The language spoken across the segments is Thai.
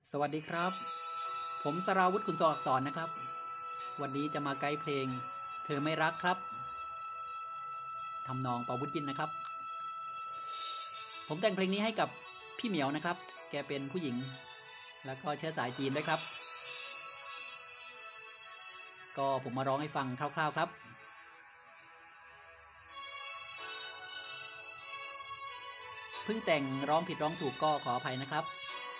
สวัสดีครับผมสราวุฒิ คุณสออักษรนะครับวันนี้จะมาไกด์เพลงเธอไม่รักครับทำนองปาวุฒิจินนะครับผมแต่งเพลงนี้ให้กับพี่เหมียวนะครับแกเป็นผู้หญิงแล้วก็เชื้อสายจีนด้วยครับก็ผมมาร้องให้ฟังคร่าวๆครับเพิ่งแต่งร้องผิดร้องถูกก็ขออภัยนะครับ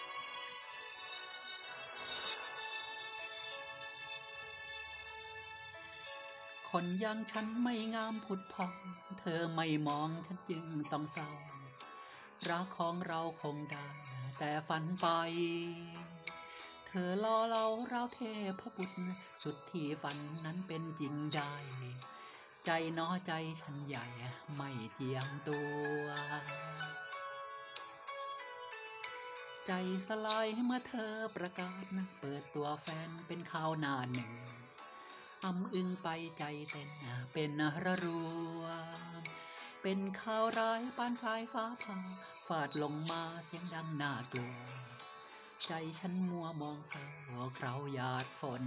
คนอย่างฉันไม่งามผุดผ่องเธอไม่มองฉันจึงต้องเศร้ารักของเราคงได้แต่ฝันไปเธอล่อเราเราเทพบุตรสุดที่ฝันนั้นเป็นจริงได้ใจน้อใจฉันใหญ่ไม่เจียมตัวใจสลายเมื่อเธอประกาศเปิดตัวแฟนเป็นข่าวหน้าหนึ่งอึ้งไปใจเต้นเป็นระรัวเป็นข่าวร้ายปานสายฟ้าผ่าฟาดลงมาเสียงดังน่ากลัวใจฉันมัวมองเศร้าเคราหยาดฝน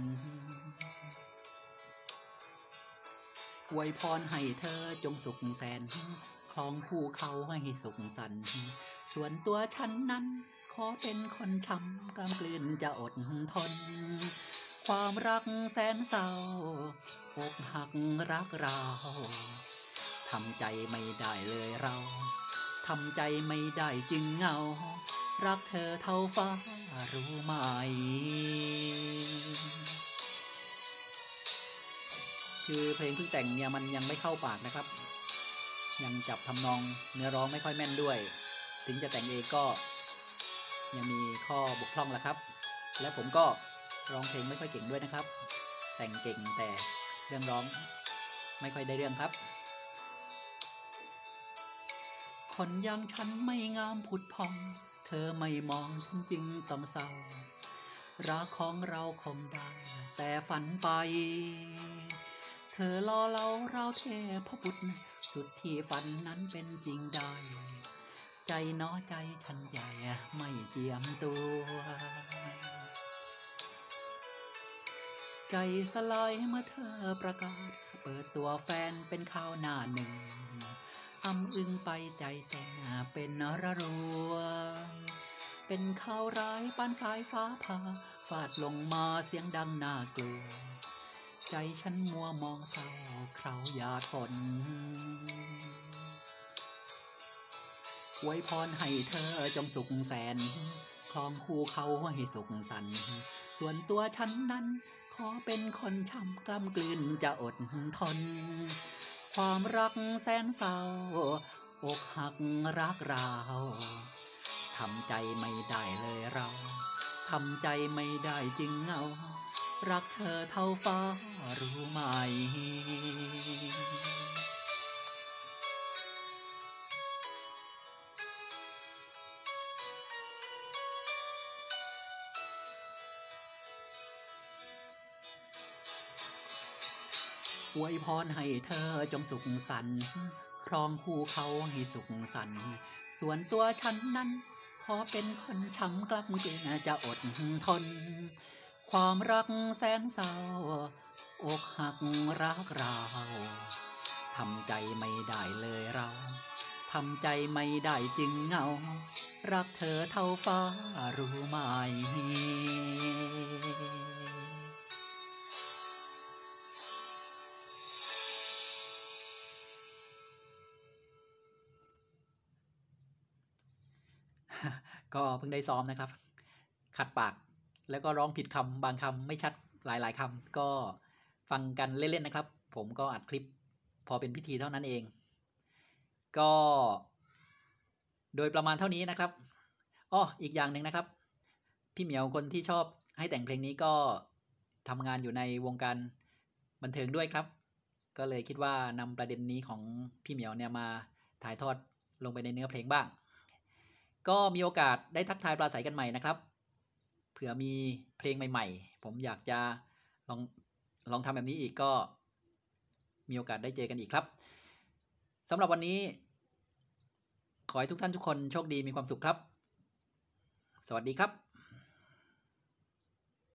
อวยพรให้เธอจงสุขแสนครองผู้เขาให้สุขสันต์ส่วนตัวฉันนั้นขอเป็นคนช้ำกำกลืนจะอดทนความรักแสนเศร้าอกหักรักเราทำใจไม่ได้เลยเราทำใจไม่ได้จึงเหงารักเธอเท่าฟ้ารู้ไหมคือเพลงเพิ่งแต่งเนี่ยมันยังไม่เข้าปากนะครับยังจับทำนองเนื้อร้องไม่ค่อยแม่นด้วยถึงจะแต่งเองก็ยังมีข้อบกพร่องแหละครับและผมก็ร้องเพลงไม่ค่อยเก่งด้วยนะครับแต่งเก่งแต่เรื่องร้องไม่ค่อยได้เรื่องครับคนอย่างฉันไม่งามผุดพองเธอไม่มองฉันจึงต้องเศร้ารักของเราคงได้แต่ฝันไปเธอล่อเราเทพบุตรสุดที่ฝันนั้นเป็นจริงได้ใจน้อใจฉันใหญ่ไม่เจียมตัวใจสลายเมื่อเธอประกาศเปิดตัวแฟนเป็นข่าวหน้าหนึ่งอึ้งไปใจเต้นเป็นระรัวเป็นข่าวร้ายปานสายฟ้าผ่าฟาดลงมาเสียงดังน่ากลัวใจฉันมัวมองเศร้าเคราหยาดฝนอวยพรให้เธอจงสุขแสนครองคู่เขาให้สุขสันต์ส่วนตัวฉันนั้นขอเป็นคนช้ำกล้ำกลืนจะอดทนความรักแสนเศร้าอกหักรักเราทำใจไม่ได้เลยเราทำใจไม่ได้จึงเหงารักเธอเท่าฟ้ารู้ไหมอวยพรให้เธอจงสุขสันต์ครองคู่เขาให้สุขสันต์ส่วนตัวฉันนั้นขอเป็นคนช้ำกล้ำกลืนจะอดทนความรักแสนเศร้าอกหักรักเราทำใจไม่ได้เลยเราทำใจไม่ได้จึงเหงารักเธอเท่าฟ้ารู้ไหมก็เพิ่งได้ซ้อมนะครับขัดปากแล้วก็ร้องผิดคำบางคำไม่ชัดหลายๆคำก็ฟังกันเล่นๆนะครับผมก็อัดคลิปพอเป็นพิธีเท่านั้นเองก็โดยประมาณเท่านี้นะครับอีกอย่างหนึ่งนะครับพี่เหมียวคนที่ชอบให้แต่งเพลงนี้ก็ทำงานอยู่ในวงการบันเทิงด้วยครับก็เลยคิดว่านำประเด็นนี้ของพี่เหมียวเนี่ยมาถ่ายทอดลงไปในเนื้อเพลงบ้างก็มีโอกาสได้ทักทายปราศัยกันใหม่นะครับเผื่อมีเพลงใหม่ๆผมอยากจะลองทำแบบนี้อีกก็มีโอกาสได้เจอกันอีกครับสำหรับวันนี้ขอให้ทุกท่านทุกคนโชคดีมีความสุขครับสวัสดีครับ